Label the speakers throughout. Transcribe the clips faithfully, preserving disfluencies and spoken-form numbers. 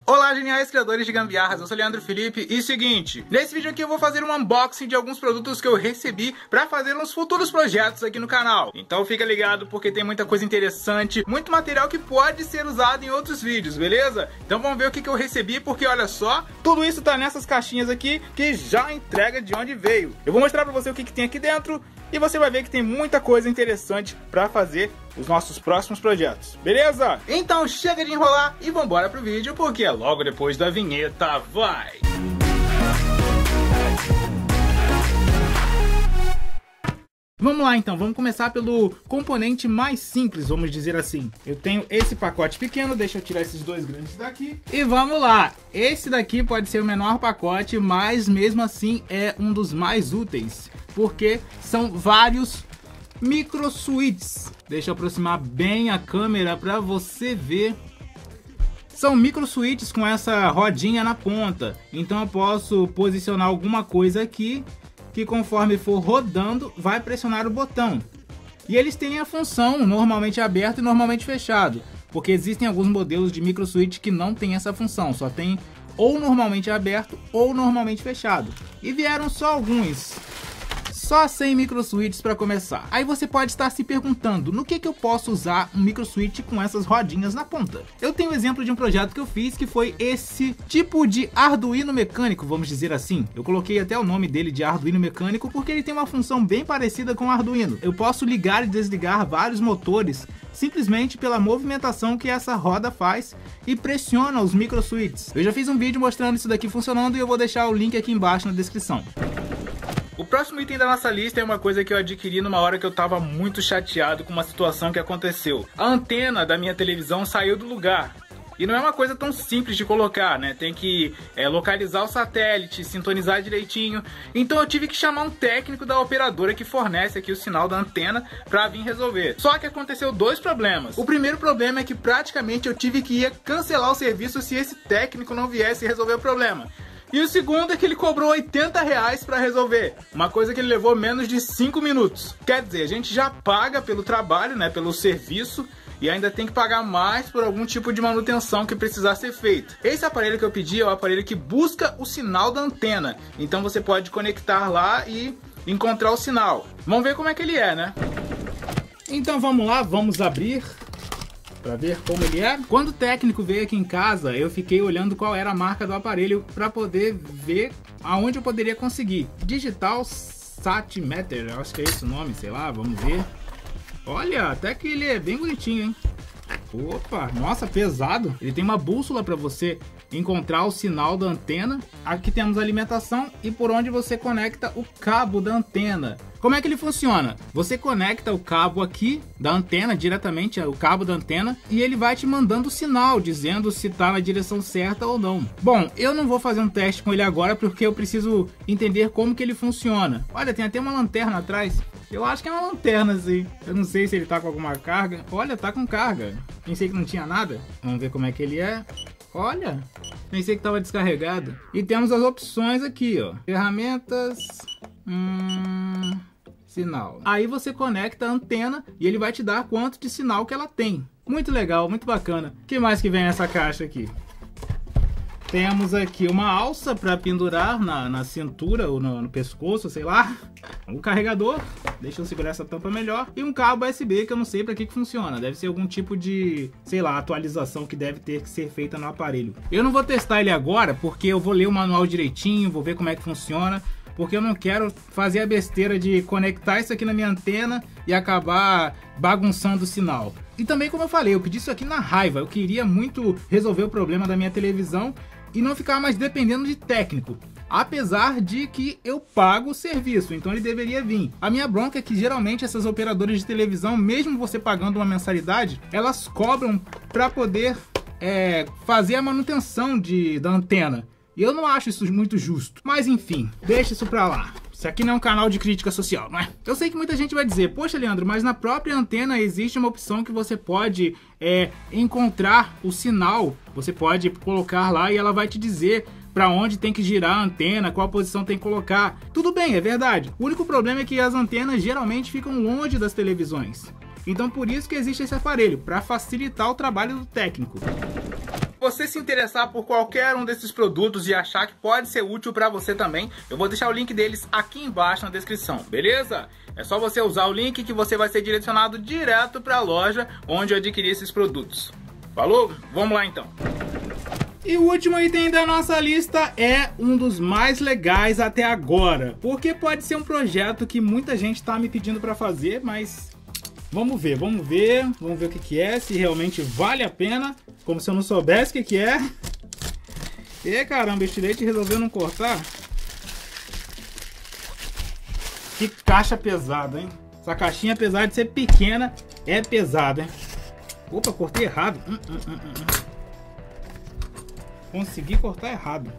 Speaker 1: Olá, geniais criadores de gambiarras, eu sou o Leandro Felipe e seguinte, nesse vídeo aqui eu vou fazer um unboxing de alguns produtos que eu recebi para fazer uns futuros projetos aqui no canal. Então fica ligado porque tem muita coisa interessante, muito material que pode ser usado em outros vídeos, beleza? Então vamos ver o que, que eu recebi, porque olha só, tudo isso tá nessas caixinhas aqui que já entrega de onde veio. Eu vou mostrar para você o que, que tem aqui dentro e você vai ver que tem muita coisa interessante para fazer os nossos próximos projetos, beleza? Então chega de enrolar e vambora pro vídeo, porque é logo depois da vinheta, vai! Vamos lá então, vamos começar pelo componente mais simples, vamos dizer assim. Eu tenho esse pacote pequeno, deixa eu tirar esses dois grandes daqui. E vamos lá, esse daqui pode ser o menor pacote, mas mesmo assim é um dos mais úteis, porque são vários micro switches. Deixa eu aproximar bem a câmera para você ver. São micro switches com essa rodinha na ponta, então eu posso posicionar alguma coisa aqui que conforme for rodando vai pressionar o botão. E eles têm a função normalmente aberto e normalmente fechado, porque existem alguns modelos de micro switch que não tem essa função, só tem ou normalmente aberto ou normalmente fechado. E vieram só alguns, só cem micro switches para começar. Aí você pode estar se perguntando, no que que eu posso usar um micro switch com essas rodinhas na ponta? Eu tenho um exemplo de um projeto que eu fiz que foi esse tipo de Arduino mecânico, vamos dizer assim. Eu coloquei até o nome dele de Arduino mecânico porque ele tem uma função bem parecida com o Arduino. Eu posso ligar e desligar vários motores simplesmente pela movimentação que essa roda faz e pressiona os micro switches. Eu já fiz um vídeo mostrando isso daqui funcionando e eu vou deixar o link aqui embaixo na descrição. O próximo item da nossa lista é uma coisa que eu adquiri numa hora que eu tava muito chateado com uma situação que aconteceu. A antena da minha televisão saiu do lugar. E não é uma coisa tão simples de colocar, né? Tem que é, localizar o satélite, sintonizar direitinho. Então eu tive que chamar um técnico da operadora que fornece aqui o sinal da antena pra vir resolver. Só que aconteceu dois problemas. O primeiro problema é que praticamente eu tive que ir cancelar o serviço se esse técnico não viesse resolver o problema. E o segundo é que ele cobrou oitenta reais para resolver, uma coisa que ele levou menos de cinco minutos. Quer dizer, a gente já paga pelo trabalho, né, pelo serviço, e ainda tem que pagar mais por algum tipo de manutenção que precisar ser feita. Esse aparelho que eu pedi é o aparelho que busca o sinal da antena, então você pode conectar lá e encontrar o sinal. Vamos ver como é que ele é, né? Então vamos lá, vamos abrir para ver como ele é. Quando o técnico veio aqui em casa, eu fiquei olhando qual era a marca do aparelho para poder ver aonde eu poderia conseguir. Digital Satimeter, acho que é esse o nome, sei lá, vamos ver. Olha, até que ele é bem bonitinho, hein? Opa, nossa, pesado. Ele tem uma bússola para você encontrar o sinal da antena. Aqui temos a alimentação e por onde você conecta o cabo da antena. Como é que ele funciona? Você conecta o cabo aqui da antena, diretamente o cabo da antena, e ele vai te mandando o sinal, dizendo se está na direção certa ou não. Bom, eu não vou fazer um teste com ele agora, porque eu preciso entender como que ele funciona. Olha, tem até uma lanterna atrás. Eu acho que é uma lanterna, assim. Eu não sei se ele tá com alguma carga. Olha, tá com carga. Pensei que não tinha nada. Vamos ver como é que ele é. Olha, pensei que tava descarregado. E temos as opções aqui, ó. Ferramentas... Hum... Sinal. Aí você conecta a antena e ele vai te dar quanto de sinal que ela tem. Muito legal, muito bacana. O que mais que vem nessa caixa aqui? Temos aqui uma alça para pendurar na, na cintura ou no, no pescoço, sei lá. Um carregador, deixa eu segurar essa tampa melhor. E um cabo U S B que eu não sei para que que funciona. Deve ser algum tipo de, sei lá, atualização que deve ter que ser feita no aparelho. Eu não vou testar ele agora porque eu vou ler o manual direitinho, vou ver como é que funciona. Porque eu não quero fazer a besteira de conectar isso aqui na minha antena e acabar bagunçando o sinal. E também, como eu falei, eu pedi isso aqui na raiva. Eu queria muito resolver o problema da minha televisão e não ficar mais dependendo de técnico. Apesar de que eu pago o serviço, então ele deveria vir. A minha bronca é que geralmente essas operadoras de televisão, mesmo você pagando uma mensalidade, elas cobram para poder é, fazer a manutenção de, da antena. E eu não acho isso muito justo. Mas enfim, deixa isso pra lá. Isso aqui não é um canal de crítica social, não é? Eu sei que muita gente vai dizer, poxa Leandro, mas na própria antena existe uma opção que você pode é, encontrar o sinal. Você pode colocar lá e ela vai te dizer para onde tem que girar a antena, qual posição tem que colocar. Tudo bem, é verdade. O único problema é que as antenas geralmente ficam longe das televisões. Então por isso que existe esse aparelho, para facilitar o trabalho do técnico. você se interessar por qualquer um desses produtos e achar que pode ser útil para você também, eu vou deixar o link deles aqui embaixo na descrição, beleza? É só você usar o link que você vai ser direcionado direto para a loja onde eu adquiri esses produtos. Falou? Vamos lá então. E o último item da nossa lista é um dos mais legais até agora, porque pode ser um projeto que muita gente está me pedindo para fazer, mas vamos ver, vamos ver, vamos ver o que que é, se realmente vale a pena, como se eu não soubesse o que que é. E caramba, este leite resolveu não cortar. Que caixa pesada, hein? Essa caixinha, apesar de ser pequena, é pesada, hein? Opa, cortei errado. Hum, hum, hum, hum. Consegui cortar errado.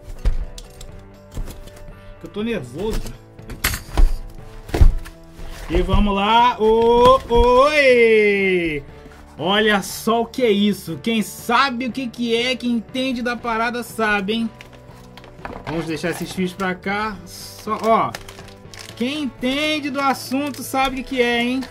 Speaker 1: Eu tô nervoso. E vamos lá. Oh, oi! Olha só o que é isso. Quem sabe o que que é, quem entende da parada sabe, hein? Vamos deixar esses fios pra cá. Só, ó. Quem entende do assunto sabe o que é, hein?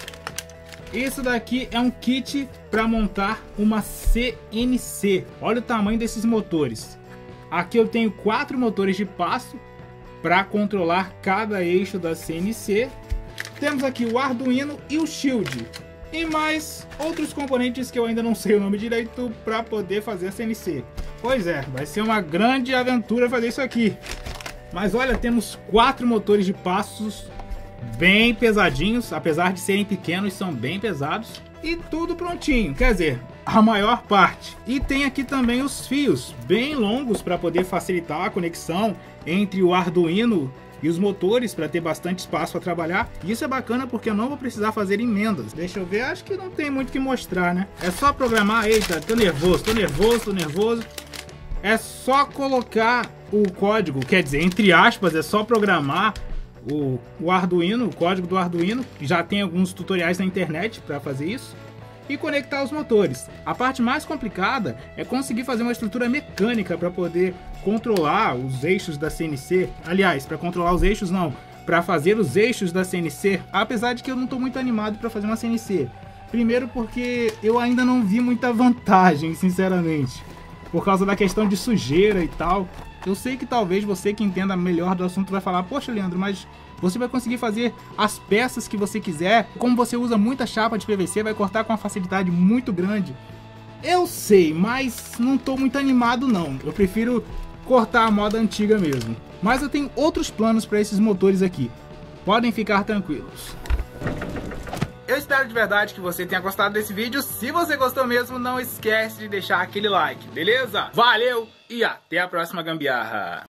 Speaker 1: Isso daqui é um kit para montar uma C N C. Olha o tamanho desses motores. Aqui eu tenho quatro motores de passo para controlar cada eixo da C N C. Temos aqui o Arduino e o Shield. E mais outros componentes que eu ainda não sei o nome direito para poder fazer a C N C. Pois é, vai ser uma grande aventura fazer isso aqui. Mas olha, temos quatro motores de passos bem pesadinhos, apesar de serem pequenos, são bem pesados. E tudo prontinho, quer dizer, a maior parte. E tem aqui também os fios bem longos para poder facilitar a conexão entre o Arduino e os motores, para ter bastante espaço para trabalhar. E isso é bacana porque eu não vou precisar fazer emendas. Deixa eu ver, acho que não tem muito o que mostrar, né? É só programar. Eita, tô nervoso, tô nervoso, tô nervoso. É só colocar o código, quer dizer, entre aspas, é só programar O, o Arduino, o código do Arduino. Já tem alguns tutoriais na internet para fazer isso. E conectar os motores. A parte mais complicada é conseguir fazer uma estrutura mecânica para poder controlar os eixos da C N C. Aliás, para controlar os eixos não, para fazer os eixos da C N C. Apesar de que eu não estou muito animado para fazer uma C N C. Primeiro porque eu ainda não vi muita vantagem, sinceramente, por causa da questão de sujeira e tal. Eu sei que talvez você que entenda melhor do assunto vai falar: poxa, Leandro, mas você vai conseguir fazer as peças que você quiser. Como você usa muita chapa de P V C, vai cortar com uma facilidade muito grande. Eu sei, mas não tô muito animado não. Eu prefiro cortar a moda antiga mesmo. Mas eu tenho outros planos para esses motores aqui. Podem ficar tranquilos. Eu espero de verdade que você tenha gostado desse vídeo. Se você gostou mesmo, não esquece de deixar aquele like, beleza? Valeu e até a próxima gambiarra!